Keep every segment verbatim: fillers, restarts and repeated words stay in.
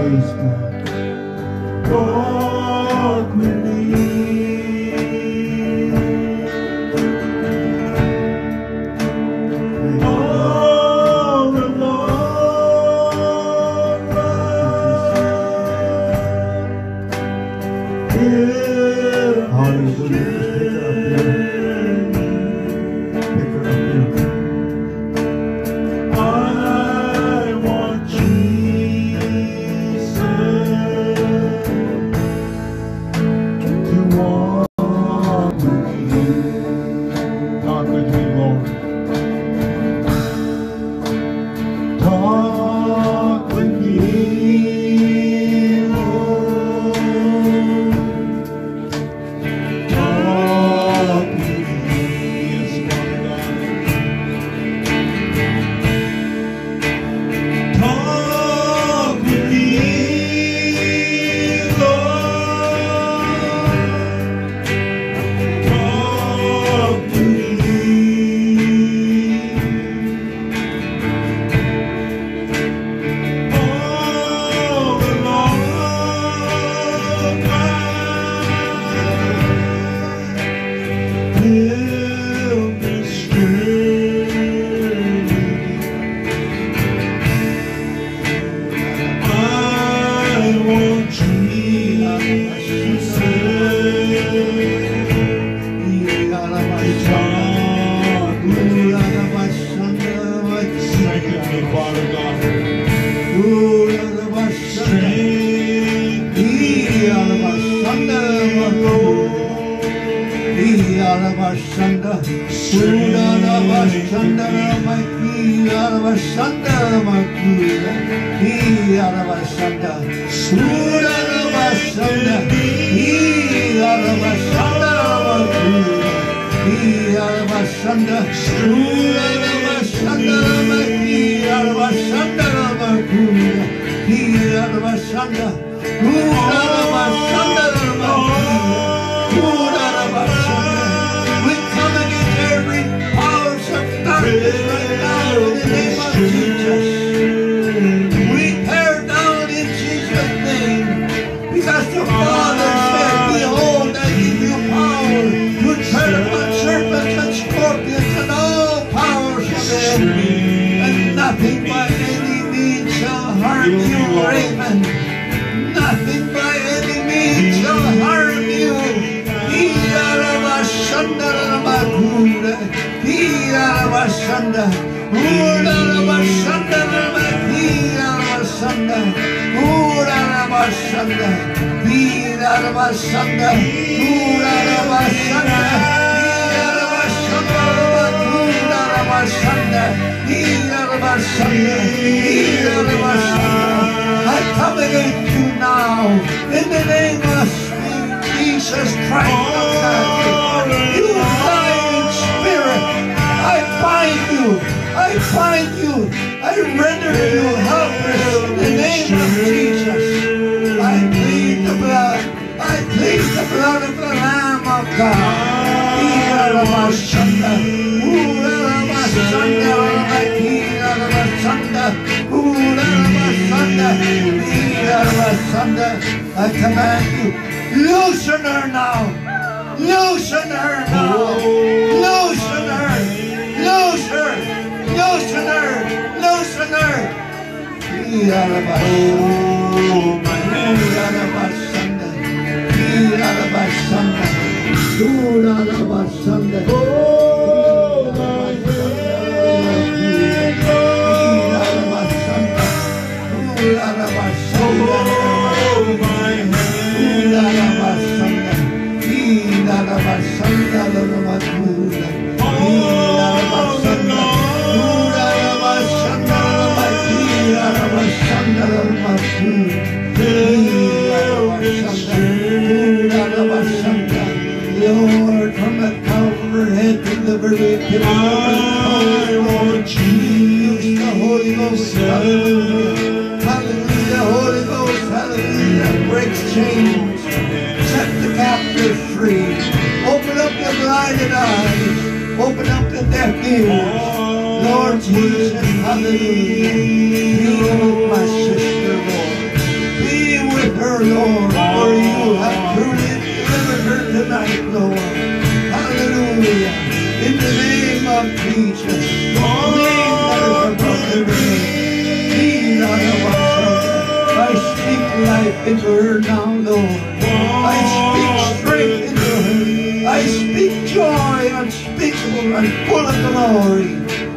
Praise God. Walk with me. All the long ride. Hallelujah. Pick her up here. Pick her up here. I want Jesus to walk with me. Talk with me, Lord. Talk with me, Lord. Talk with me. Yes, Father God. Talk with me, Lord. Talk with me. All the long ride. Fill me strength. I want Jesus to talk with me. Strengthen me, Father God. Strengthen me, Lord. We come against every powers of darkness right now in the name of Jesus. We tear down in Jesus' name, because the Father said, behold, I give you power to tread upon serpents and scorpions and all powers of the enemy, and nothing by any means shall harm you, Raven. Nothing by any means shall harm you. Iyarabashandarabakura, Iyarabashanda, Urarabashandarabakirabashanda, Urarabashanda, Iyarabashanda, Urarabashanda, Iyarabashandarabakirabashanda, Iyarabashanda, Iyarabashanda. I come against you now in the name of Jesus Christ of Nazareth. You lying spirit, I bind you, I bind you, I render you helpless in the name of Jesus. I plead the blood, I plead the blood of the Lamb of God. Iyarabashanda, Urarabashanda, Iyarabashanda, Urarabashanda, Iyarabashanda. I command you, loosen her now, loosen her now, loosen her, loose her, loosen her, loosen her. Oh, my Iyarabashanda, Iyarabashanda, Urarabashanda. Oh, my Iyarabashanda, Urarabashanda. Oh, my Iyarabashanda, Iyarabashanda, Urarabashanda, Iyarabashanda, Urarabashanda, Iyarabashanda, Urarabashanda. Lord, from the top of her head to the very tip of her head, use the Holy Ghost. Hallelujah, hallelujah, Holy Ghost, hallelujah. Breaks chains, set the captives free, open up the blinded eyes, open up the deaf ears. Lord Jesus, hallelujah. Heal my sister, Lord. Lord, for you have truly delivered her tonight, Lord. Hallelujah. In the name of Jesus. Name that is above every name. I speak life into her now, Lord. I speak strength into her. I speak joy unspeakable and full of glory.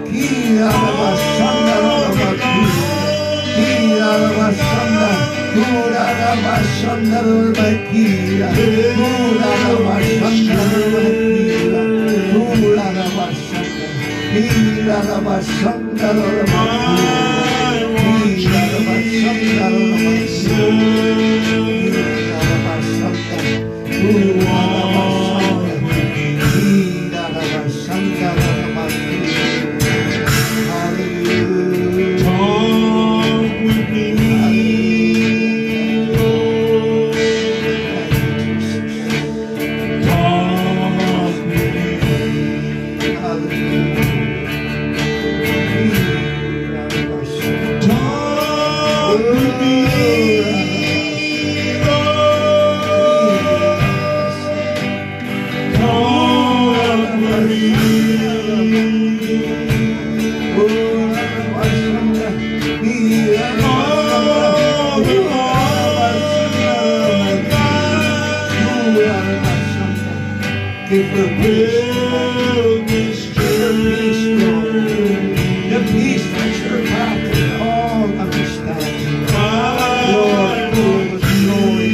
Give her peace. Give her peace, Lord. The peace that surpasses all understanding. Lord, full of glory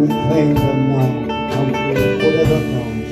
We claim them now. And we will forever come.